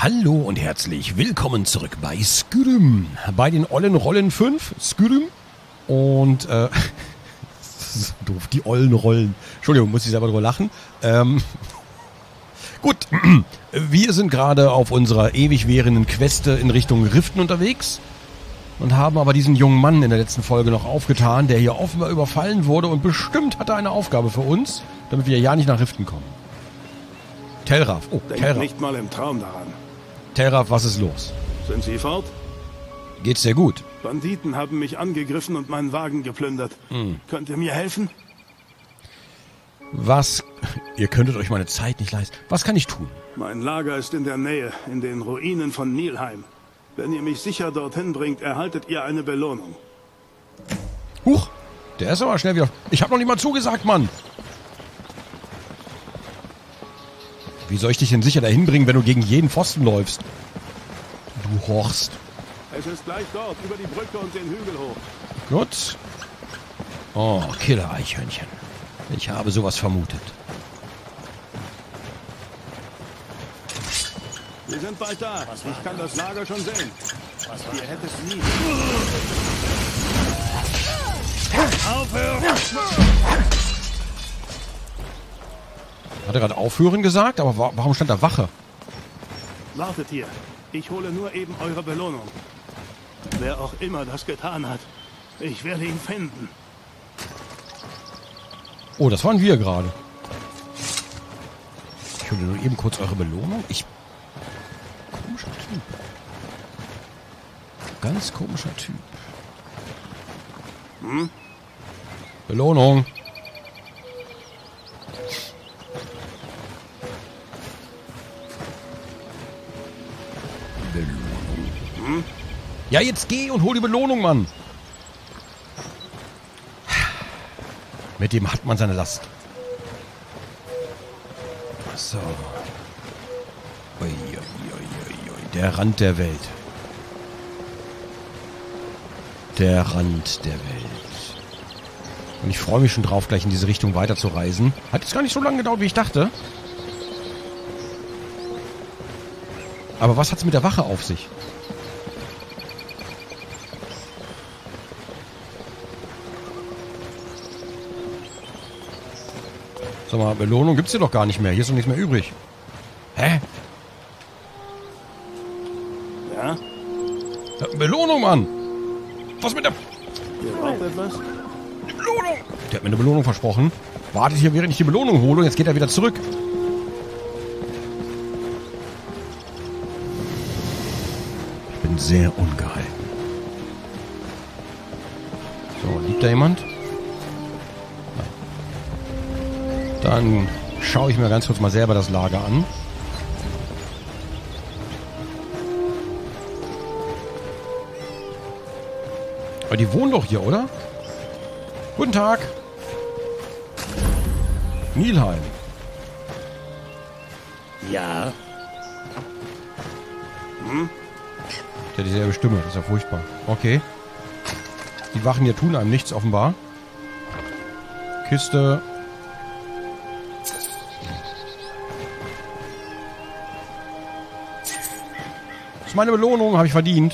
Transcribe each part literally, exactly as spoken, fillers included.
Hallo und herzlich willkommen zurück bei Skyrim. Bei den ollen Rollen fünf, Skyrim. Und, äh, das ist doof, die ollen Rollen. Entschuldigung, muss ich selber drüber lachen. Ähm, gut, wir sind gerade auf unserer ewig währenden Queste in Richtung Riften unterwegs. Und haben aber diesen jungen Mann in der letzten Folge noch aufgetan, der hier offenbar überfallen wurde. Und bestimmt hat er eine Aufgabe für uns, damit wir ja nicht nach Riften kommen. Telraf, oh, Denk Telraf. nicht mal im Traum daran. Telraf, was ist los? Sind Sie fort? Geht's dir gut? Banditen haben mich angegriffen und meinen Wagen geplündert. Hm. Könnt ihr mir helfen? Was? Ihr könntet euch meine Zeit nicht leisten. Was kann ich tun? Mein Lager ist in der Nähe, in den Ruinen von Nilheim. Wenn ihr mich sicher dorthin bringt, erhaltet ihr eine Belohnung. Huch, der ist aber schnell wieder... Ich hab noch nicht mal zugesagt, Mann. Wie soll ich dich denn sicher dahin bringen, wenn du gegen jeden Pfosten läufst? Du Horst. Es ist gleich dort, über die Brücke und den Hügel hoch. Gut. Oh, Killer-Eichhörnchen. Ich habe sowas vermutet. Wir sind bald da. Ich kann das Lager schon sehen. Ihr hättet es nie. Aufhören! Hat er gerade aufhören gesagt? Aber wa warum stand da Wache? Wartet hier. Ich hole nur eben eure Belohnung. Wer auch immer das getan hat, ich werde ihn finden. Oh, das waren wir gerade. Ich hole nur eben kurz eure Belohnung. Ich... Komischer Typ. Ganz komischer Typ. Hm? Belohnung. Hm? Ja, jetzt geh und hol die Belohnung, Mann. Mit dem hat man seine Last. So. Ui, ui, ui, ui, ui. Der Rand der Welt. Der Rand der Welt. Und ich freue mich schon drauf, gleich in diese Richtung weiterzureisen. Hat jetzt gar nicht so lange gedauert, wie ich dachte. Aber was hat's mit der Wache auf sich? Sag mal, Belohnung gibt's hier doch gar nicht mehr. Hier ist doch nichts mehr übrig. Hä? Ja? Ja, Belohnung, Mann! Was mit der... Ihr braucht etwas? Die Belohnung! Der hat mir eine Belohnung versprochen. Wartet hier, während ich die Belohnung hole und jetzt geht er wieder zurück. Ich bin sehr ungehalten. So, liegt da jemand? Dann schaue ich mir ganz kurz mal selber das Lager an. Aber die wohnen doch hier, oder? Guten Tag. Nilheim. Ja. Hm? Der hat dieselbe Stimme, das ist ja furchtbar. Okay. Die Wachen hier tun einem nichts, offenbar. Kiste. Das ist meine Belohnung, habe ich verdient.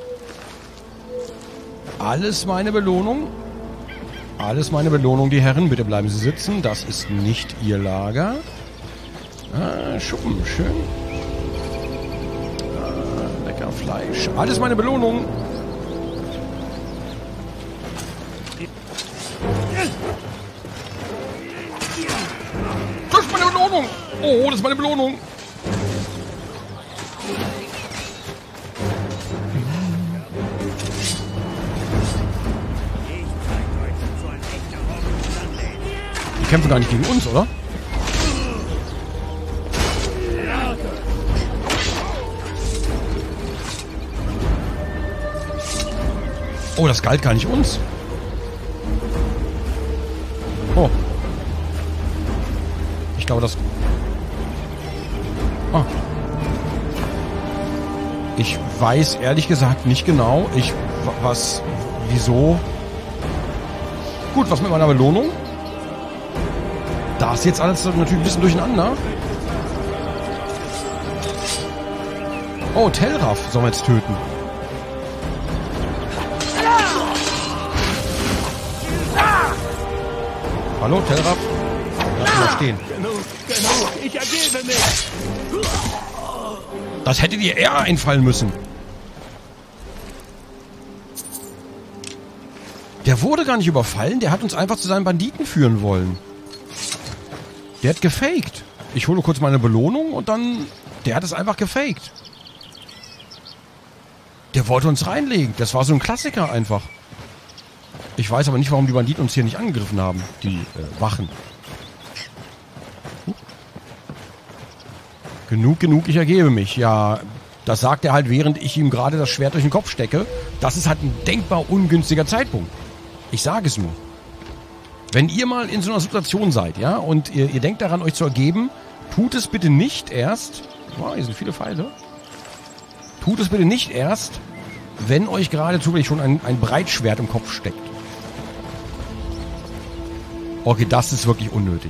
Alles meine Belohnung. Alles meine Belohnung, die Herren. Bitte bleiben Sie sitzen. Das ist nicht Ihr Lager. Ah, Schuppen, schön. Ah, lecker Fleisch. Alles meine Belohnung. Das ist meine Belohnung. Oh, das ist meine Belohnung. Die kämpfen gar nicht gegen uns, oder? Oh, das galt gar nicht uns. Oh. Ich glaube, das... Ah. Ich weiß ehrlich gesagt nicht genau, ich... Was... Wieso... Gut, was mit meiner Belohnung? Da ist jetzt alles natürlich ein bisschen durcheinander. Oh, Telraff sollen wir jetzt töten. Hallo, Telraff? Lass mal stehen. Genug, genug, ich ergebe mich. Das hätte dir eher einfallen müssen. Der wurde gar nicht überfallen, der hat uns einfach zu seinen Banditen führen wollen. Der hat gefaked. Ich hole kurz meine Belohnung und dann... Der hat es einfach gefaked. Der wollte uns reinlegen. Das war so ein Klassiker einfach. Ich weiß aber nicht, warum die Banditen uns hier nicht angegriffen haben. Die äh, Wachen. Huh. Genug, genug, ich ergebe mich. Ja, das sagt er halt, während ich ihm gerade das Schwert durch den Kopf stecke. Das ist halt ein denkbar ungünstiger Zeitpunkt. Ich sage es nur. Wenn ihr mal in so einer Situation seid, ja, und ihr, ihr denkt daran, euch zu ergeben, tut es bitte nicht erst... Wow, hier sind viele Pfeile. Tut es bitte nicht erst, wenn euch gerade zufällig schon ein, ein Breitschwert im Kopf steckt. Okay, das ist wirklich unnötig.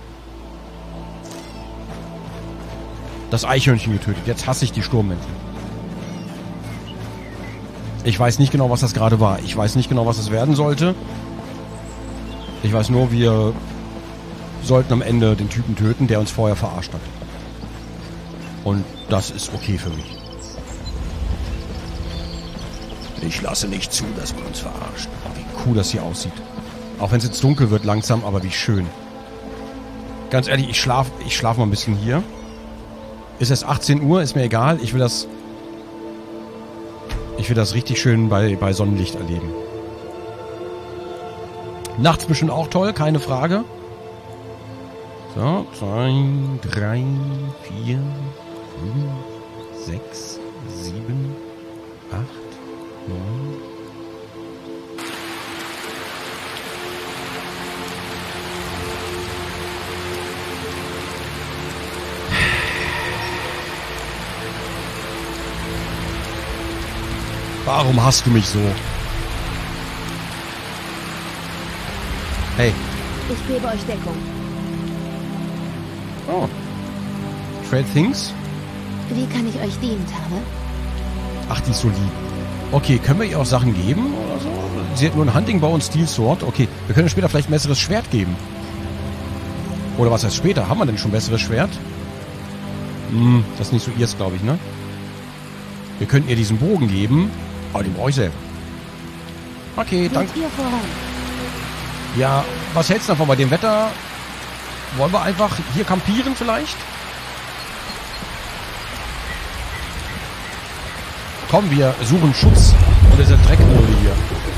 Das Eichhörnchen getötet. Jetzt hasse ich die Sturmmäntel. Ich weiß nicht genau, was das gerade war. Ich weiß nicht genau, was das werden sollte. Ich weiß nur, wir sollten am Ende den Typen töten, der uns vorher verarscht hat. Und das ist okay für mich. Ich lasse nicht zu, dass man uns verarscht. Wie cool das hier aussieht. Auch wenn es jetzt dunkel wird langsam, aber wie schön. Ganz ehrlich, ich schlafe ich schlaf mal ein bisschen hier. Ist es achtzehn Uhr, ist mir egal. Ich will das... Ich will das richtig schön bei, bei Sonnenlicht erleben. Nachts bestimmt auch toll, keine Frage. So, zwei, drei, vier, fünf, sechs, sieben, acht, neun. Warum hasst du mich so? Hey. Ich gebe euch Deckung. Oh. Trade Things? Wie kann ich euch dienen, Tane? Ach, die ist so lieb. Okay, können wir ihr auch Sachen geben oder so? Sie hat nur ein Hunting Bow und Steel Sword. Okay, wir können ihr später vielleicht ein besseres Schwert geben. Oder was heißt später? Haben wir denn schon ein besseres Schwert? Hm, das ist nicht so ihrs, glaube ich, ne? Wir könnten ihr diesen Bogen geben. Aber den brauche ich selber. Okay, danke. Ja, was hältst du davon bei dem Wetter? Wollen wir einfach hier campieren vielleicht? Komm, wir suchen Schutz unter dieser Dreckmulde hier.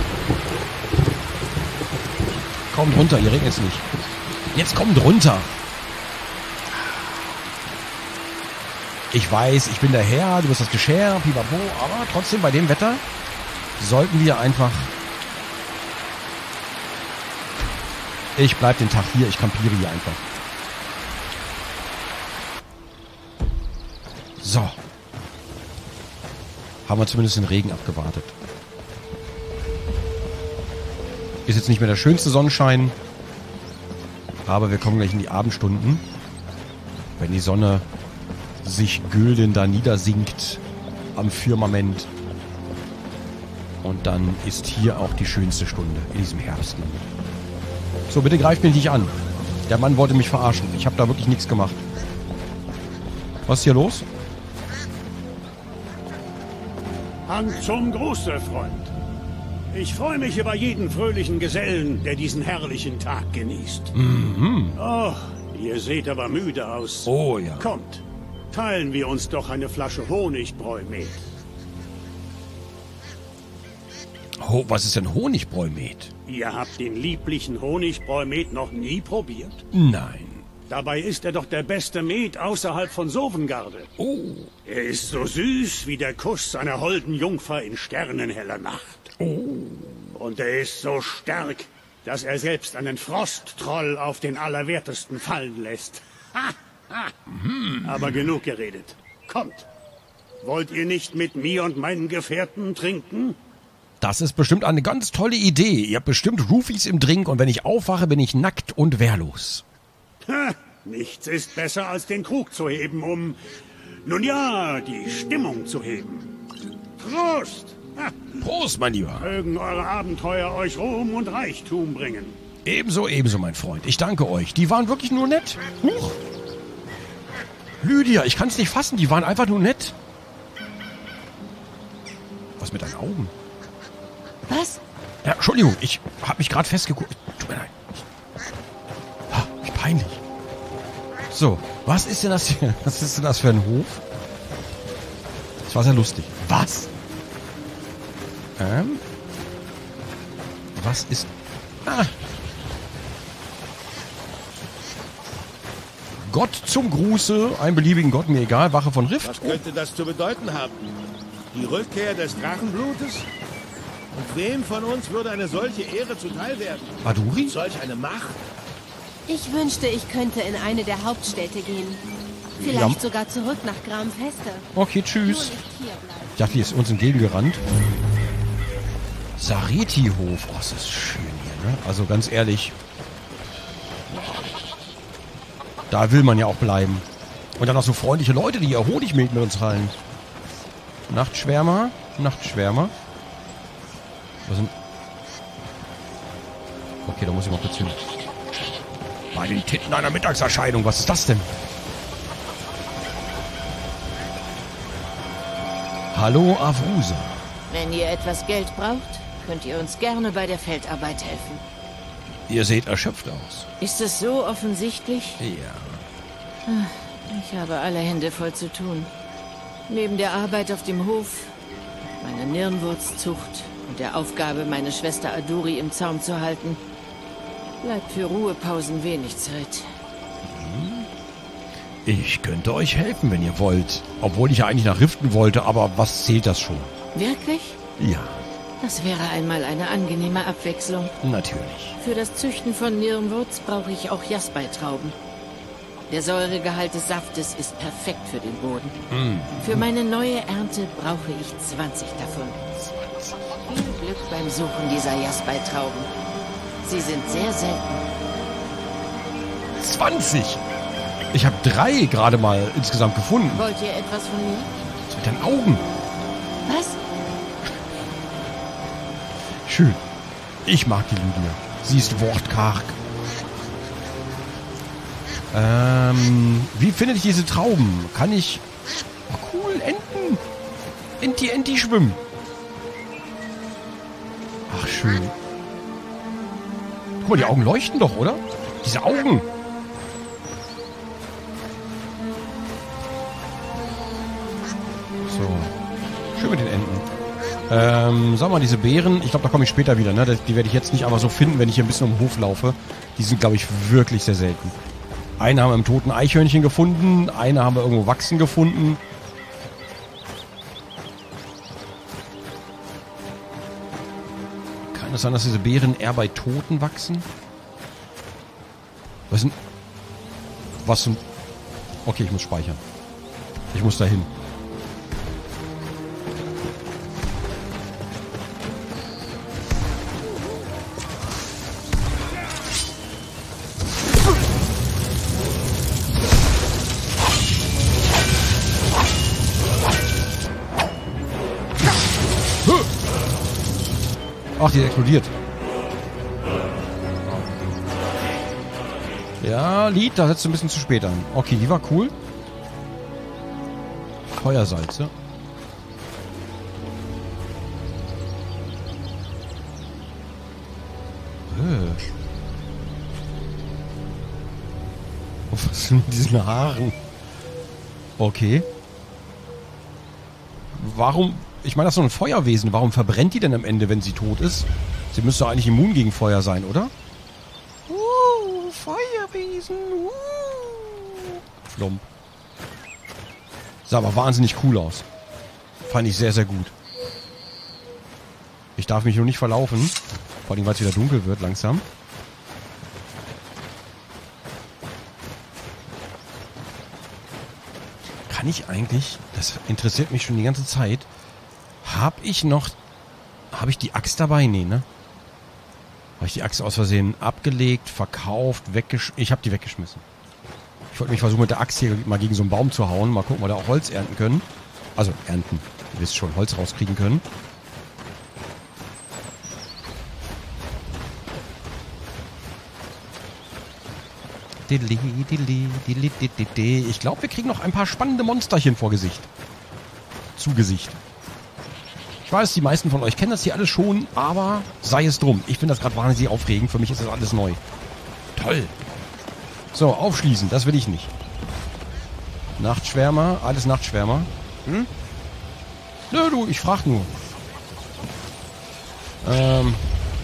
Kommt runter, hier regnet es nicht. Jetzt kommt runter. Ich weiß, ich bin der Herr, du bist das Geschirr, pipapo, aber trotzdem bei dem Wetter sollten wir einfach... Ich bleib den Tag hier, ich campiere hier einfach. So. Haben wir zumindest den Regen abgewartet. Ist jetzt nicht mehr der schönste Sonnenschein, aber wir kommen gleich in die Abendstunden, wenn die Sonne sich gülden da niedersinkt am Firmament. Und dann ist hier auch die schönste Stunde in diesem Herbst. So, bitte greift mich nicht an. Der Mann wollte mich verarschen. Ich habe da wirklich nichts gemacht. Was ist hier los? Hand zum Gruße, Freund. Ich freue mich über jeden fröhlichen Gesellen, der diesen herrlichen Tag genießt. Mhm. Oh, ihr seht aber müde aus. Oh ja. Kommt, teilen wir uns doch eine Flasche Honigbräu-Met. Oh, was ist denn Honigbräu-Met? Ihr habt den lieblichen Honigbräu-Met noch nie probiert? Nein. Dabei ist er doch der beste Met außerhalb von Sovengarde. Oh. Er ist so süß wie der Kuss einer holden Jungfer in sternenheller Nacht. Oh. Und er ist so stark, dass er selbst einen Frosttroll auf den Allerwertesten fallen lässt. Ha, ha. Hm. Aber genug geredet. Kommt. Wollt ihr nicht mit mir und meinen Gefährten trinken? Das ist bestimmt eine ganz tolle Idee. Ihr habt bestimmt Roofies im Drink und wenn ich aufwache, bin ich nackt und wehrlos. Ha, nichts ist besser als den Krug zu heben, um Nun ja, die Stimmung zu heben. Prost! Ha, Prost, mein Lieber. mögen eure Abenteuer euch Ruhm und Reichtum bringen. Ebenso, ebenso, mein Freund. Ich danke euch. Die waren wirklich nur nett. Huch. Lydia, ich kann es nicht fassen. Die waren einfach nur nett. Was mit deinen Augen? Was? Ja, Entschuldigung, ich habe mich gerade festgeguckt. Tut mir leid. Ah, wie peinlich. So, was ist denn das hier? Was ist denn das für ein Hof? Das war sehr lustig. Was? Ähm? Was ist... Ah! Gott zum Gruße, einen beliebigen Gott, mir egal, Wache von Rift. Was könnte das zu bedeuten haben? Die Rückkehr des Drachenblutes? Und wem von uns würde eine solche Ehre zuteil werden? Aduri? Solch eine Macht? Ich wünschte, ich könnte in eine der Hauptstädte gehen. Vielleicht Ja. sogar zurück nach Gramfeste. Okay, Nur tschüss. nicht hier bleiben. Ich dachte, die ist uns entgegengerannt. Sareti-Hof. Oh, das ist schön hier, ne? Also ganz ehrlich. Da will man ja auch bleiben. Und dann noch so freundliche Leute, die ihr Honigmilch mit uns teilen. Nachtschwärmer. Nachtschwärmer. Was sind... Okay, da muss ich mal kurz hin. Bei den Titten einer Mittagserscheinung. Was ist das denn? Hallo, Avrusa. Wenn ihr etwas Geld braucht, könnt ihr uns gerne bei der Feldarbeit helfen. Ihr seht erschöpft aus. Ist es so offensichtlich? Ja. Ich habe alle Hände voll zu tun. Neben der Arbeit auf dem Hof, meiner Nirnwurzzucht und der Aufgabe, meine Schwester Aduri im Zaum zu halten, bleibt für Ruhepausen wenig Zeit. Ich könnte euch helfen, wenn ihr wollt. Obwohl ich ja eigentlich nach Riften wollte, aber was zählt das schon? Wirklich? Ja, Das wäre einmal eine angenehme Abwechslung. natürlich. Für das Züchten von Nirnwurz brauche ich auch Jaspertrauben. Der Säuregehalt des Saftes ist perfekt für den Boden. Für meine neue Ernte brauche ich zwanzig davon. Viel Glück beim Suchen dieser Jaspertrauben. Sie sind sehr selten. zwanzig! Ich habe drei gerade mal insgesamt gefunden. Wollt ihr etwas von mir? Was mit deinen Augen? Was? Schön. Ich mag die Lydia. Sie ist wortkarg. Ähm, wie finde ich diese Trauben? Kann ich... Oh, cool, Enten. Enti, Enti schwimmen. Ach, schön. Guck mal, die Augen leuchten doch, oder? Diese Augen. So. Schön mit den Enten. Ähm, sag mal, diese Beeren, ich glaube, da komme ich später wieder, ne? Die werde ich jetzt nicht einfach so finden, wenn ich hier ein bisschen um den Hof laufe. Die sind, glaube ich, wirklich sehr selten. Eine haben wir im toten Eichhörnchen gefunden, eine haben wir irgendwo wachsen gefunden. Kann es sein, dass diese Beeren eher bei Toten wachsen? Was sind... Was zum... Okay, ich muss speichern. Ich muss dahin. Ach, die explodiert. Ja, Lied, da setzt du ein bisschen zu spät an. Okay, die war cool. Feuersalze. Äh. Oh, was ist denn mit diesen Haaren? Okay. Warum... Ich meine, das ist so ein Feuerwesen. Warum verbrennt die denn am Ende, wenn sie tot ist? Sie müsste eigentlich immun gegen Feuer sein, oder? Uh, Feuerwesen. Uh. Flump. Sah aber wahnsinnig cool aus. Fand ich sehr, sehr gut. Ich darf mich nur nicht verlaufen. Vor allem, weil es wieder dunkel wird langsam. Kann ich eigentlich... Das interessiert mich schon die ganze Zeit... Hab ich noch... Habe ich die Axt dabei? Nee, ne? Habe ich die Axt aus Versehen abgelegt, verkauft, weggeschmissen? Ich habe die weggeschmissen. Ich wollte mich versuchen, mit der Axt hier mal gegen so einen Baum zu hauen. Mal gucken, ob wir da auch Holz ernten können. Also ernten. Ihr wisst schon, Holz rauskriegen können. Ich glaube, wir kriegen noch ein paar spannende Monsterchen vor Gesicht. Zu Gesicht. Ich weiß, die meisten von euch kennen das hier alles schon, aber sei es drum. Ich finde das gerade wahnsinnig aufregend. Für mich ist das alles neu. Toll. So, aufschließen. Das will ich nicht. Nachtschwärmer. Alles Nachtschwärmer. Hm? Nö, du, ich frag nur. Ähm.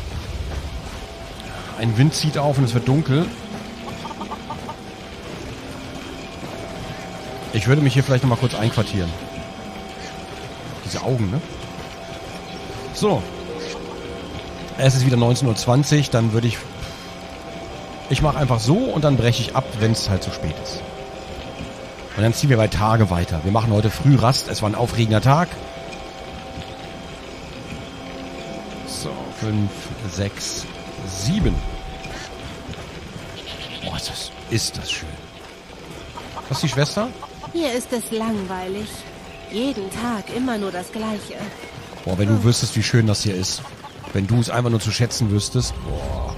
Ein Wind zieht auf und es wird dunkel. Ich würde mich hier vielleicht noch mal kurz einquartieren. Diese Augen, ne? So. Es ist wieder neunzehn Uhr zwanzig, dann würde ich... Ich mache einfach so und dann breche ich ab, wenn es halt zu spät ist. Und dann ziehen wir bei Tage weiter. Wir machen heute früh Rast. Es war ein aufregender Tag. So, fünf, sechs, sieben. Oh, ist das, ist das schön. Was ist die Schwester? Hier ist es langweilig. Jeden Tag immer nur das Gleiche. Boah, wenn du wüsstest, wie schön das hier ist. Wenn du es einfach nur zu schätzen wüsstest. Boah.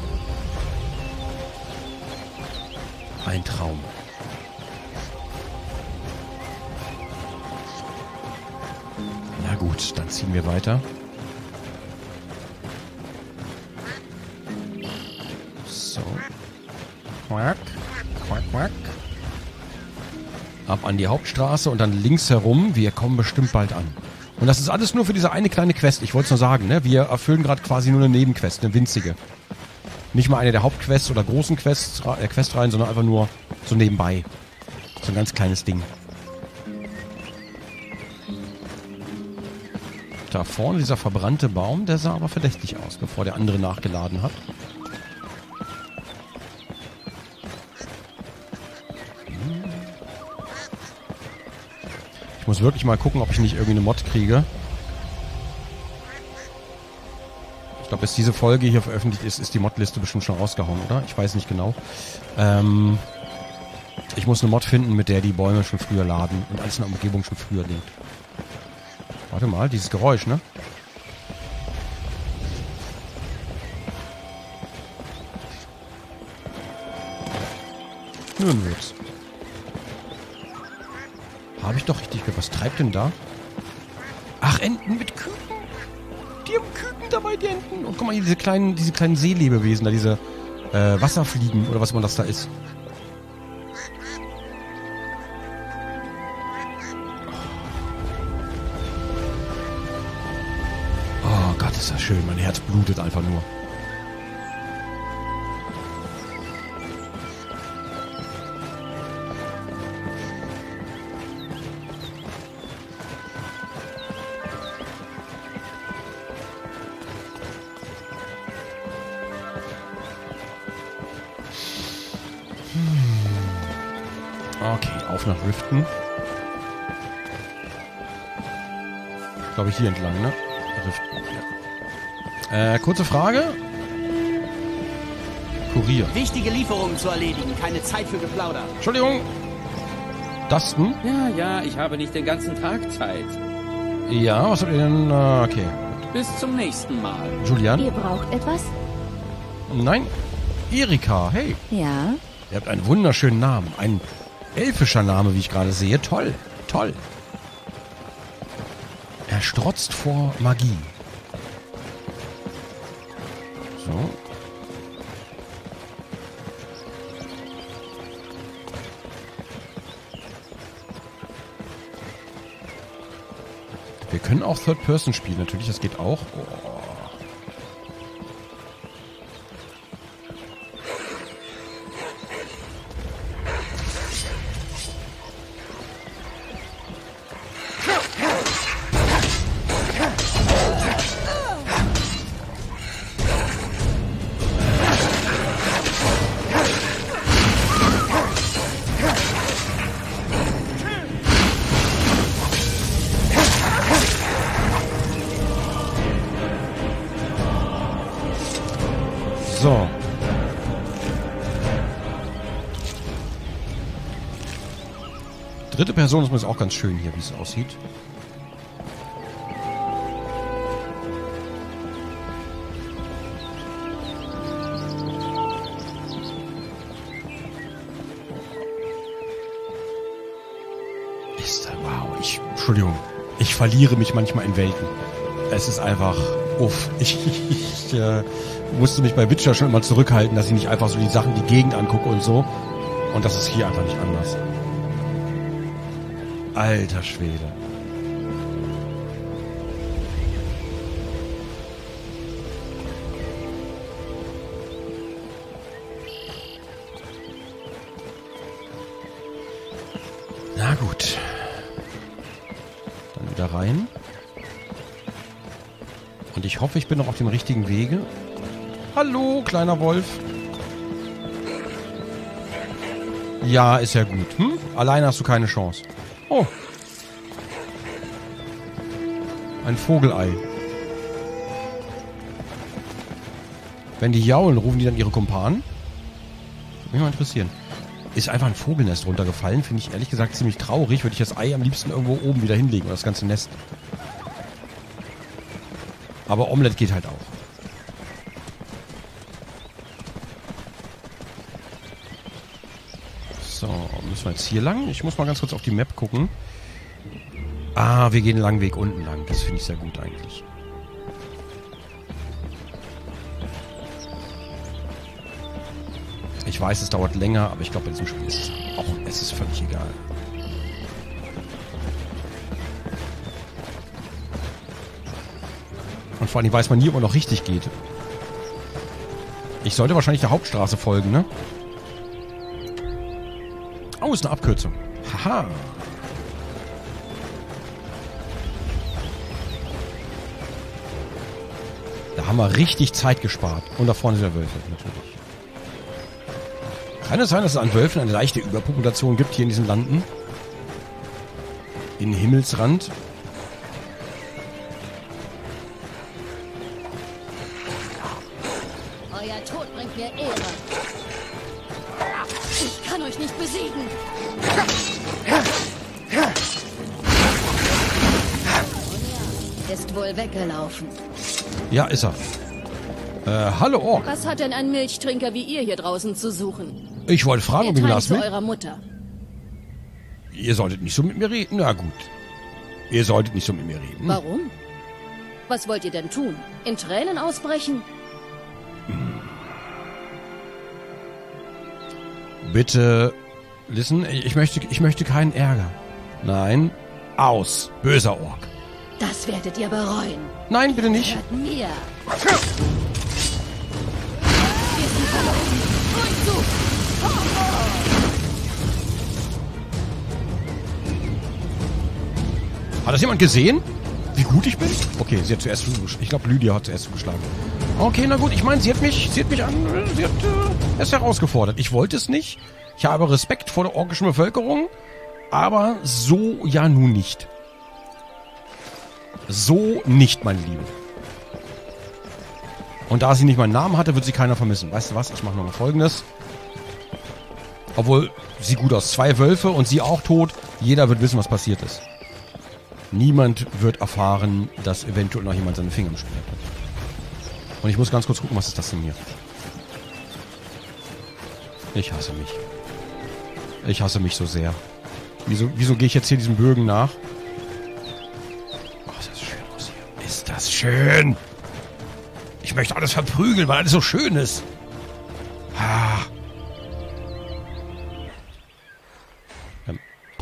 Ein Traum. Na gut, dann ziehen wir weiter. So. Quack, quack, quack. Ab an die Hauptstraße und dann links herum. Wir kommen bestimmt bald an. Und das ist alles nur für diese eine kleine Quest. Ich wollte es nur sagen, ne? Wir erfüllen gerade quasi nur eine Nebenquest, eine winzige. Nicht mal eine der Hauptquests oder großen Quests, äh, Questreihen, sondern einfach nur so nebenbei. So ein ganz kleines Ding. Da vorne dieser verbrannte Baum, der sah aber verdächtig aus, bevor der andere nachgeladen hat. Ich muss wirklich mal gucken, ob ich nicht irgendwie eine Mod kriege. Ich glaube, bis diese Folge hier veröffentlicht ist, ist die Modliste bestimmt schon rausgehauen, oder? Ich weiß nicht genau. Ähm, ich muss eine Mod finden, mit der die Bäume schon früher laden und alles in der Umgebung schon früher liegt. Warte mal, dieses Geräusch, ne? Nun wird's. Habe ich doch richtig gehört. Was treibt denn da? Ach, Enten mit Küken. Die haben Küken dabei, die Enten. Und guck mal hier, diese kleinen, diese kleinen Seelebewesen da, diese äh, Wasserfliegen oder was immer das da ist. Oh Gott, ist das schön. Mein Herz blutet einfach nur. Okay, auf nach Riften. Ich glaube, hier entlang, ne? Riften, ja. Äh, kurze Frage. Kurier. Wichtige Lieferungen zu erledigen, keine Zeit für Geplauder. Entschuldigung. Dustin? Ja, ja, ich habe nicht den ganzen Tag Zeit. Ja, was habt ihr denn? Uh, okay. Bis zum nächsten Mal. Julian? Ihr braucht etwas? Nein. Erika, hey. Ja? Ihr habt einen wunderschönen Namen. Ein elfischer Name, wie ich gerade sehe. Toll, toll. Er strotzt vor Magie. So. Wir können auch Third Person spielen, natürlich, das geht auch. Oh. So. dritte Person ist mir auch ganz schön hier, wie es aussieht. Ist da, wow, ich, Entschuldigung, ich verliere mich manchmal in Welten. Es ist einfach, uff, ich, ich äh, musste mich bei Witcher schon immer zurückhalten, dass ich nicht einfach so die Sachen, die Gegend angucke und so. Und das ist hier einfach nicht anders. Alter Schwede. Na gut. Dann wieder rein. Und ich hoffe, ich bin noch auf dem richtigen Wege. Hallo, kleiner Wolf. Ja, ist ja gut. Hm? Alleine hast du keine Chance. Oh. Ein Vogelei. Wenn die jaulen, rufen die dann ihre Kumpanen? Würde mich mal interessieren. Ist einfach ein Vogelnest runtergefallen. Finde ich ehrlich gesagt ziemlich traurig. Würde ich das Ei am liebsten irgendwo oben wieder hinlegen. Oder das ganze Nest. Aber Omelette geht halt auch. So, müssen wir jetzt hier lang? Ich muss mal ganz kurz auf die Map gucken. Ah, wir gehen einen langen Weg unten lang. Das finde ich sehr gut eigentlich. Ich weiß, es dauert länger, aber ich glaube, bei diesem Spiel ist es auch, es ist völlig egal. Und vor allem weiß man nie, ob man noch richtig geht. Ich sollte wahrscheinlich der Hauptstraße folgen, ne? Oh, ist eine Abkürzung. Haha. Da haben wir richtig Zeit gespart. Und da vorne sind der Wölfe, natürlich. Kann es sein, dass es an Wölfen eine leichte Überpopulation gibt hier in diesen Landen? In Himmelsrand? Euer Tod bringt mir Ehre. Ich kann euch nicht besiegen. Ist wohl weggelaufen. Ja, ist er. Äh, hallo Ork. Was hat denn ein Milchtrinker wie ihr hier draußen zu suchen? Ich wollte fragen, ob ihr ein Glas zu Milch... eurer Mutter. Ihr solltet nicht so mit mir reden. Na gut. Ihr solltet nicht so mit mir reden. Warum? Was wollt ihr denn tun? In Tränen ausbrechen? Bitte, listen, ich möchte, ich möchte keinen Ärger. Nein, aus, böser Ork. Das werdet ihr bereuen. Nein, bitte nicht. Hört mir. Wir sind verloren. Ruhig zu. Hat das jemand gesehen? Wie gut ich bin? Okay, sie hat zuerst zugeschlagen. Ich glaube, Lydia hat zuerst zugeschlagen. Okay, na gut, ich meine, sie hat mich, sie hat mich an, sie hat äh, es herausgefordert. Ich wollte es nicht. Ich habe Respekt vor der orkischen Bevölkerung, aber so ja nun nicht. So nicht, meine Liebe. Und da sie nicht meinen Namen hatte, wird sie keiner vermissen. Weißt du was? Ich mache nochmal Folgendes. Obwohl, sieht gut aus. Zwei Wölfe und sie auch tot. Jeder wird wissen, was passiert ist. Niemand wird erfahren, dass eventuell noch jemand seine Finger im Spiel hat. Und ich muss ganz kurz gucken, was ist das denn hier? Ich hasse mich. Ich hasse mich so sehr. Wieso, wieso gehe ich jetzt hier diesem Bögen nach? Oh, ist das schön aus hier. Ist das schön? Ich möchte alles verprügeln, weil alles so schön ist. Ah. Ähm.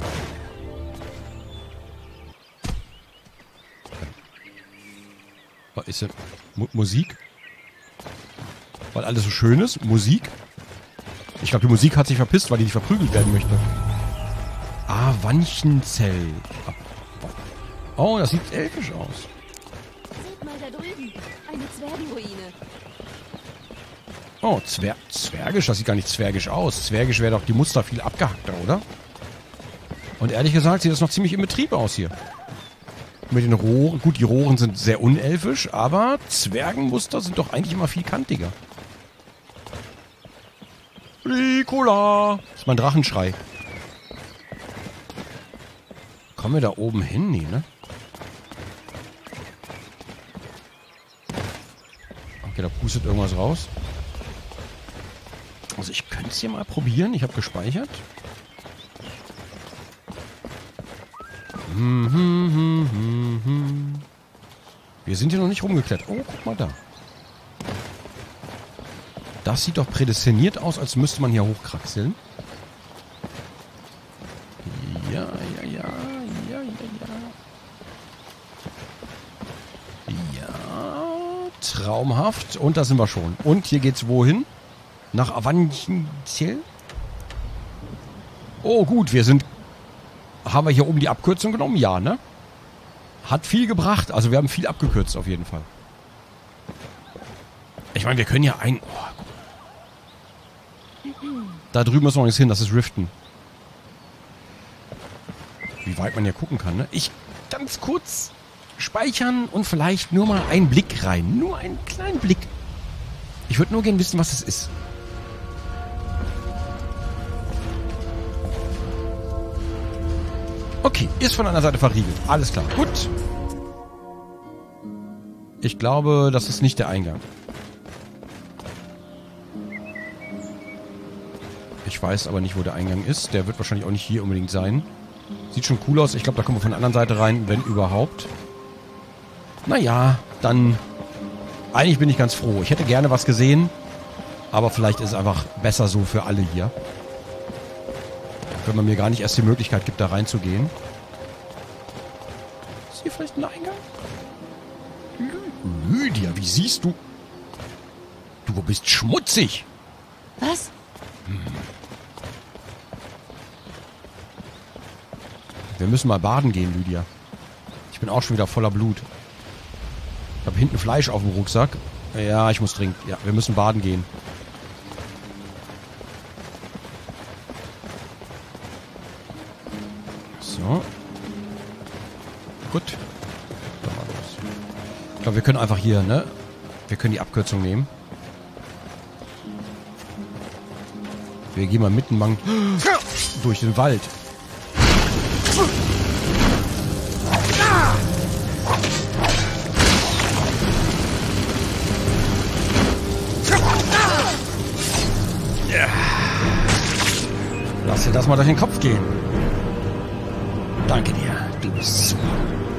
Was ist denn? Mu Musik? Weil alles so schön ist? Musik? Ich glaube, die Musik hat sich verpisst, weil die nicht verprügelt werden möchte. Ah, Wanchenzell. Oh, das sieht elfisch aus. Seht mal da drüben. Eine Zwergenruine. Oh, Zwer Zwergisch? Das sieht gar nicht zwergisch aus. Zwergisch wäre doch die Muster viel abgehackter, oder? Und ehrlich gesagt sieht das noch ziemlich im Betrieb aus hier. Mit den Rohren. Gut, die Rohren sind sehr unelfisch, aber Zwergenmuster sind doch eigentlich immer viel kantiger. Ricola! Das ist mein Drachenschrei. Kommen wir da oben hin? Nee, ne? Okay, da pustet irgendwas raus. Also ich könnte es hier mal probieren. Ich habe gespeichert. Hm, hm, hm, hm, hm. Wir sind hier noch nicht rumgeklettert. Oh, guck mal da. Das sieht doch prädestiniert aus, als müsste man hier hochkraxeln. Ja, ja, ja, ja, ja, ja. Ja, traumhaft. Und da sind wir schon. Und hier geht's wohin? Nach Avantiel? Oh, gut, wir sind... Haben wir hier oben die Abkürzung genommen? Ja, ne? Hat viel gebracht. Also wir haben viel abgekürzt auf jeden Fall. Ich meine, wir können ja ein... Oh. Da drüben müssen wir jetzt hin. Das ist Riften. Wie weit man hier gucken kann, ne? Ich ganz kurz speichern und vielleicht nur mal einen Blick rein. Nur einen kleinen Blick. Ich würde nur gerne wissen, was es ist. Okay, ist von einer Seite verriegelt. Alles klar, gut. Ich glaube, das ist nicht der Eingang. Ich weiß aber nicht, wo der Eingang ist. Der wird wahrscheinlich auch nicht hier unbedingt sein. Sieht schon cool aus. Ich glaube, da kommen wir von der anderen Seite rein, wenn überhaupt. Naja, dann... Eigentlich bin ich ganz froh. Ich hätte gerne was gesehen. Aber vielleicht ist es einfach besser so für alle hier. Wenn man mir gar nicht erst die Möglichkeit gibt, da reinzugehen. Ist hier vielleicht ein Eingang? Lydia, wie siehst du? Du bist schmutzig. Was? Hm. Wir müssen mal baden gehen, Lydia. Ich bin auch schon wieder voller Blut. Ich habe hinten Fleisch auf dem Rucksack. Ja, ich muss dringend. Ja, wir müssen baden gehen. So. Gut. Dann mal los. Ich glaube, wir können einfach hier, ne? Wir können die Abkürzung nehmen. Wir gehen mal mitten lang durch den Wald. Lass dir das mal durch den Kopf gehen. Danke dir. Du bist super.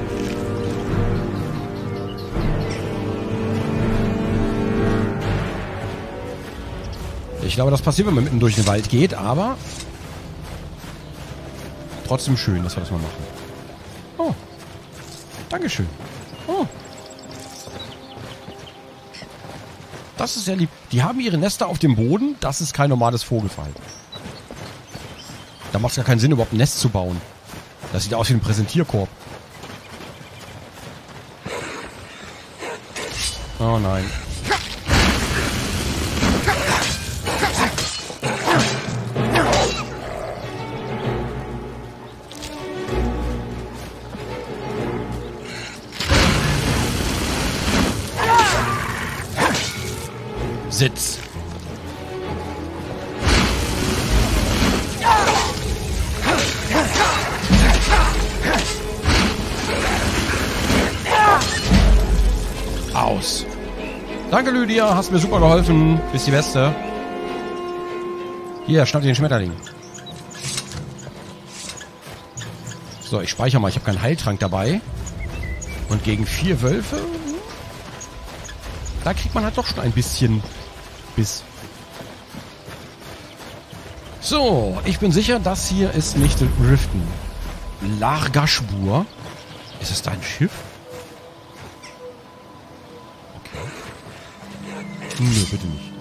Ich glaube, das passiert, wenn man mitten durch den Wald geht, aber trotzdem schön, dass wir das mal machen. Oh. Dankeschön. Oh. Das ist sehr lieb. Die haben ihre Nester auf dem Boden. Das ist kein normales Vogelverhalten. Da macht es gar keinen Sinn, überhaupt ein Nest zu bauen. Das sieht aus wie ein Präsentierkorb. Oh nein. Sitz. Aus. Danke, Lydia. Hast mir super geholfen. Bist die Beste. Hier, schnapp dir den Schmetterling. So, ich speichere mal. Ich habe keinen Heiltrank dabei. Und gegen vier Wölfe... Da kriegt man halt doch schon ein bisschen Biss. So, ich bin sicher, das hier ist nicht Riften. Largashbur. Ist es dein Schiff? Okay. Nö, bitte nicht.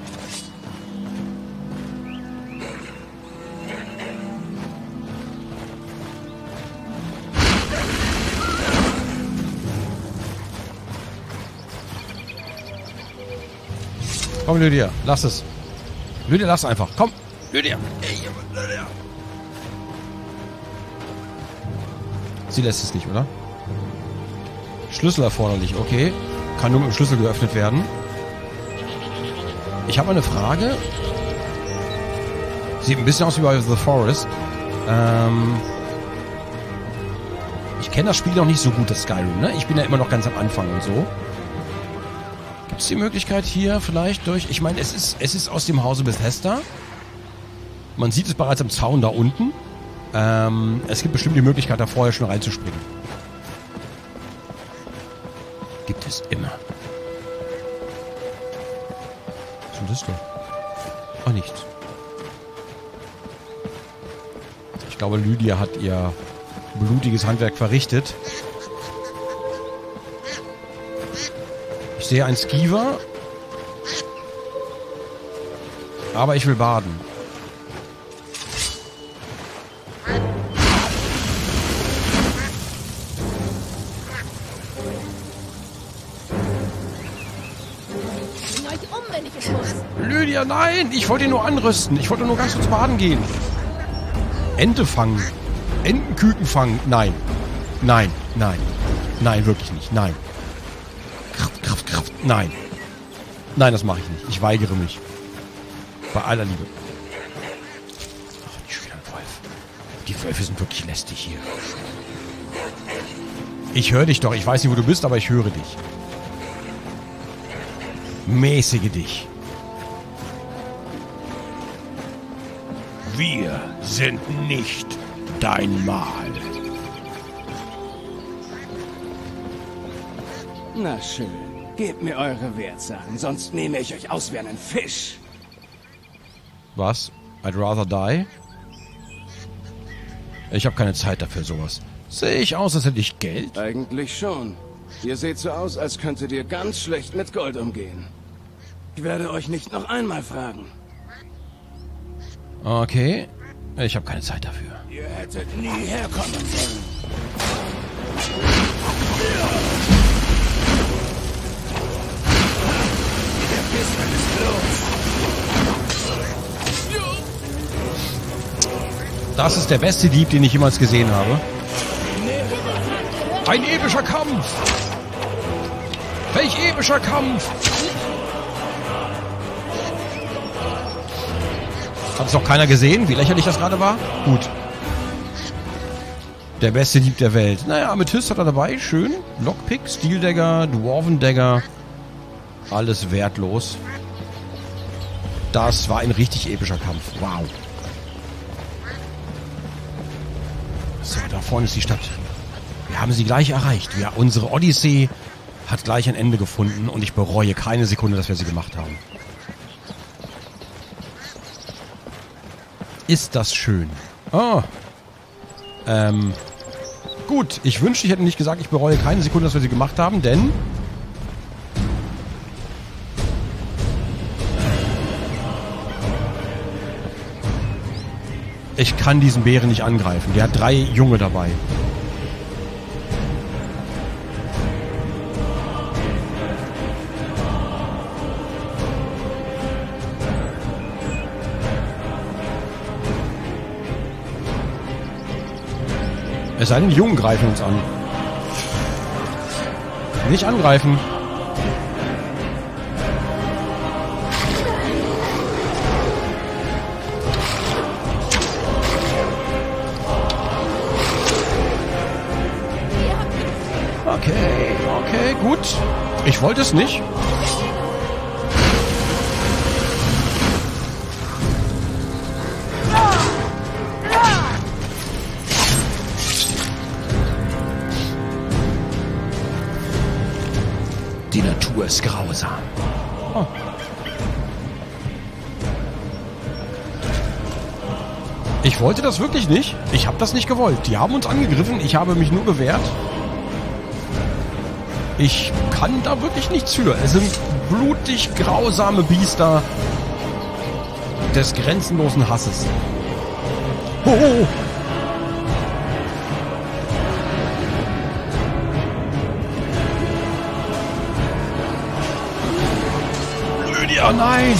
Komm, Lydia, lass es. Lydia, lass einfach. Komm, Lydia. Lydia. Sie lässt es nicht, oder? Schlüssel erforderlich, okay. Kann nur mit dem Schlüssel geöffnet werden. Ich habe mal eine Frage. Sieht ein bisschen aus wie bei The Forest. Ähm, kenne das Spiel noch nicht so gut, das Skyrim, ne? Ich bin ja immer noch ganz am Anfang und so. Gibt es die Möglichkeit hier vielleicht durch... Ich meine, es ist, es ist aus dem Hause Bethesda. Man sieht es bereits am Zaun da unten. Ähm, es gibt bestimmt die Möglichkeit, da vorher schon reinzuspringen. Gibt es immer. Was ist denn das denn? Ach, nichts. Ich glaube, Lydia hat ihr blutiges Handwerk verrichtet. Ich sehe ein Skiver. Aber ich will baden. Lydia, nein! Ich wollte ihn nur anrüsten. Ich wollte nur ganz kurz baden gehen. Ente fangen. Entenküken fangen. Nein. Nein. Nein. Nein, wirklich nicht. Nein. Kraft, Kraft, Kraft. Nein. Nein, das mache ich nicht. Ich weigere mich. Bei aller Liebe. Ach, nicht schon wieder ein Wolf. Die Wölfe sind wirklich lästig hier. Ich höre dich doch. Ich weiß nicht, wo du bist, aber ich höre dich. Mäßige dich. Wir sind nicht dein Mahl. Na schön. Gebt mir eure Wertsachen, sonst nehme ich euch aus wie einen Fisch. Was? I'd rather die? Ich habe keine Zeit dafür, sowas. Sehe ich aus, als hätte ich Geld? Eigentlich schon. Ihr seht so aus, als könntet ihr ganz schlecht mit Gold umgehen. Ich werde euch nicht noch einmal fragen. Okay. Ich habe keine Zeit dafür. Ihr hättet nie herkommen sollen. Der Bissen ist los. Das ist der beste Dieb, den ich jemals gesehen habe. Ein epischer Kampf! Welch epischer Kampf! Hat es noch keiner gesehen, wie lächerlich das gerade war? Gut. Der beste Dieb der Welt. Naja, Amethyst hat er dabei. Schön. Lockpick, Steel Dagger, Dwarven Dagger. Alles wertlos. Das war ein richtig epischer Kampf. Wow. So, da vorne ist die Stadt. Wir haben sie gleich erreicht. Ja, unsere Odyssee hat gleich ein Ende gefunden und ich bereue keine Sekunde, dass wir sie gemacht haben. Ist das schön. Oh. Ähm. Gut, ich wünschte, ich hätte nicht gesagt, ich bereue keine Sekunde, dass wir sie gemacht haben, denn... Ich kann diesen Bären nicht angreifen. Der hat drei Junge dabei. Es sei denn, die Jungen greifen uns an. Nicht angreifen. Okay, okay, gut. Ich wollte es nicht. Die Natur ist grausam. Oh. Ich wollte das wirklich nicht. Ich habe das nicht gewollt. Die haben uns angegriffen. Ich habe mich nur gewehrt. Ich kann da wirklich nichts für. Es sind blutig grausame Biester des grenzenlosen Hasses. Oh, oh. Lydia, nein!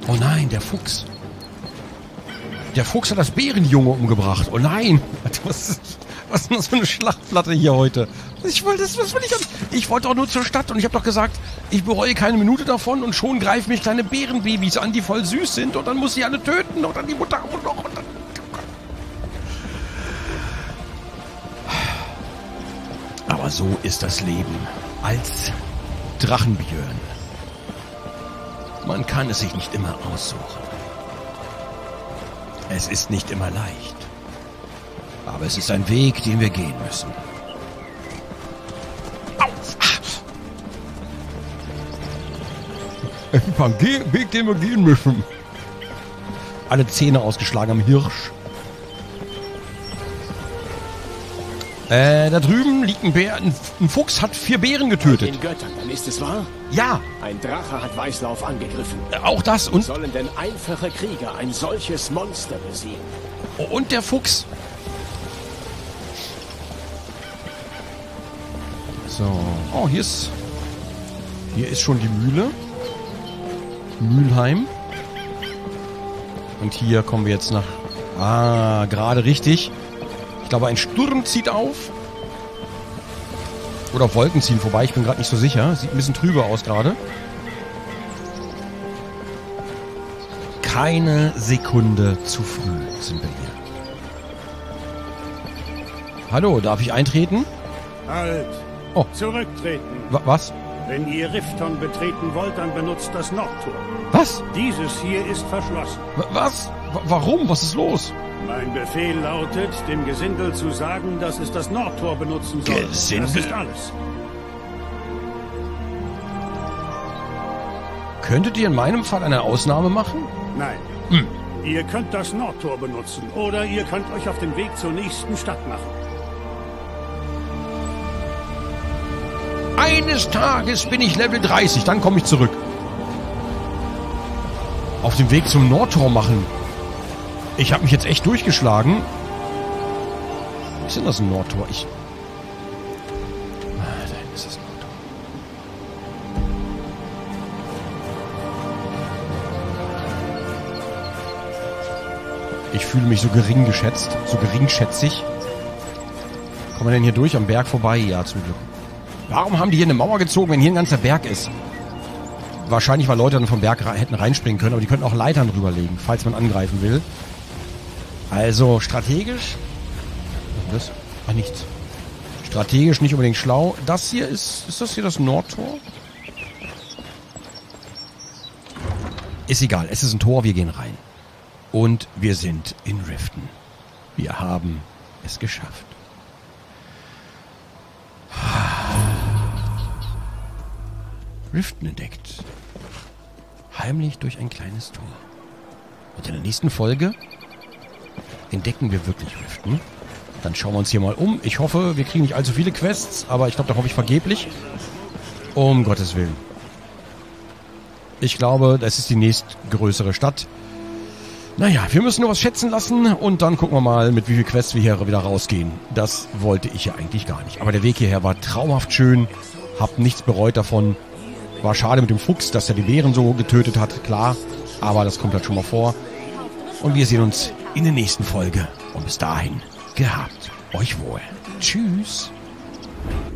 Oh nein, der Fuchs. Der Fuchs hat das Bärenjunge umgebracht. Oh nein. Was ist, was ist denn das für eine Schlachtplatte hier heute? Ich wollte, das, was will ich, ich wollte doch nur zur Stadt und ich habe doch gesagt, ich bereue keine Minute davon und schon greifen mich kleine Bärenbabys an, die voll süß sind und dann muss ich alle töten und dann die Mutter und noch und dann... Aber so ist das Leben als Drachenbjörn. Man kann es sich nicht immer aussuchen. Es ist nicht immer leicht. Aber es ist ein Weg, den wir gehen müssen. Auf! Ein Weg, den wir gehen müssen. Alle Zähne ausgeschlagen am Hirsch. Äh, da drüben liegt ein Bär. Ein, ein Fuchs hat vier Bären getötet. Den Göttern, dann ist es wahr? Ja. Ein Drache hat Weißlauf angegriffen. Äh, auch das und... Sollen denn einfache Krieger ein solches Monster besiegen? Und der Fuchs. So. Oh, hier ist... Hier ist schon die Mühle. Mülheim. Und hier kommen wir jetzt nach... Ah, gerade richtig. Ich glaube, ein Sturm zieht auf. Oder Wolken ziehen vorbei. Ich bin gerade nicht so sicher. Sieht ein bisschen trüber aus gerade. Keine Sekunde zu früh sind wir hier. Hallo, darf ich eintreten? Halt! Oh. Zurücktreten! Wa- was? Wenn ihr Rifton betreten wollt, dann benutzt das Nordtor. Was? Dieses hier ist verschlossen. Wa- Was? Wa- Warum? Was ist los? Mein Befehl lautet, dem Gesindel zu sagen, dass es das Nordtor benutzen soll. Gesindel? Das ist alles. Könntet ihr in meinem Fall eine Ausnahme machen? Nein. Hm. Ihr könnt das Nordtor benutzen oder ihr könnt euch auf den Weg zur nächsten Stadt machen. Eines Tages bin ich Level dreißig, dann komme ich zurück. Auf dem Weg zum Nordtor machen. Ich habe mich jetzt echt durchgeschlagen. Was ist denn das, ein Nordtor? Ich... Ah, da hinten ist das Nordtor. Ich fühle mich so gering geschätzt, so geringschätzig. Kommen wir denn hier durch am Berg vorbei? Ja, zum Glück. Warum haben die hier eine Mauer gezogen, wenn hier ein ganzer Berg ist? Wahrscheinlich, weil Leute dann vom Berg re- hätten reinspringen können, aber die könnten auch Leitern drüberlegen, falls man angreifen will. Also strategisch... Was ist das? Ach, nichts. Strategisch nicht unbedingt schlau. Das hier ist... Ist das hier das Nordtor? Ist egal, es ist ein Tor, wir gehen rein. Und wir sind in Riften. Wir haben es geschafft. Riften entdeckt. Heimlich durch ein kleines Tor. Und in der nächsten Folge entdecken wir wirklich Riften. Dann schauen wir uns hier mal um. Ich hoffe, wir kriegen nicht allzu viele Quests, aber ich glaube, da hoffe ich vergeblich. Um Gottes Willen. Ich glaube, das ist die nächstgrößere Stadt. Naja, wir müssen nur was schätzen lassen und dann gucken wir mal, mit wie viel Quests wir hier wieder rausgehen. Das wollte ich ja eigentlich gar nicht. Aber der Weg hierher war traumhaft schön. Hab nichts bereut davon. War schade mit dem Fuchs, dass er die Bären so getötet hat, klar. Aber das kommt halt schon mal vor. Und wir sehen uns in der nächsten Folge. Und bis dahin, gehabt euch wohl. Tschüss.